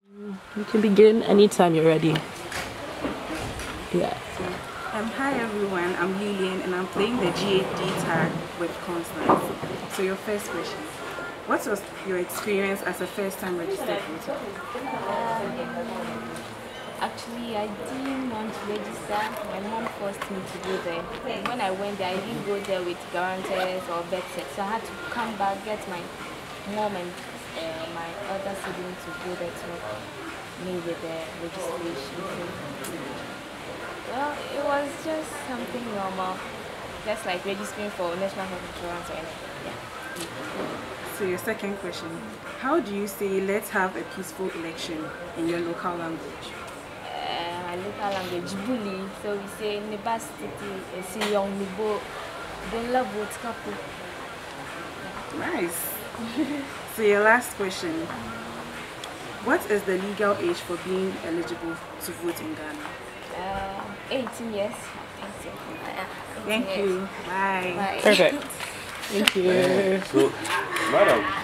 You can begin anytime you're ready. Yeah. Hi everyone, I'm Lillian and I'm playing the GHD tag with Constance. So your first question, what was your experience as a first-time registered voter? Actually, I didn't want to register. My mom forced me to go there. And when I went there, I didn't go there with guarantors or birth cert. So I had to come back, get my mom and my other sibling to go there to help me with the registration. Well, it was just something normal, just like registering for National Health Insurance or anything. Yeah. So your second question, how do you say let's have a peaceful election in your local language? My local language, Bully. So we say Nebastiti, Siyong Nibo, Bella Botkapu. Nice. So your last question, what is the legal age for being eligible to vote in Ghana? 18 years. Thank you. Bye. Bye. Perfect. Thank you. So, madam,